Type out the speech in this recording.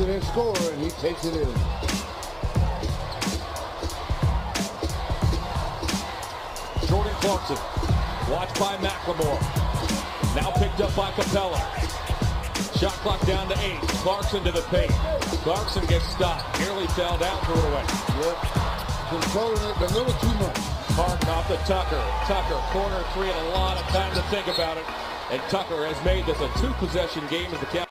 and score, and he takes it in. Jordan Clarkson, watched by McLemore. Now picked up by Capella. Shot clock down to 8. Clarkson to the paint. Clarkson gets stopped. Nearly fell down, threw it away. Yep. Controlling it a little too much. Harden off to Tucker. Tucker, corner three, and a lot of time to think about it. And Tucker has made this a two-possession game as the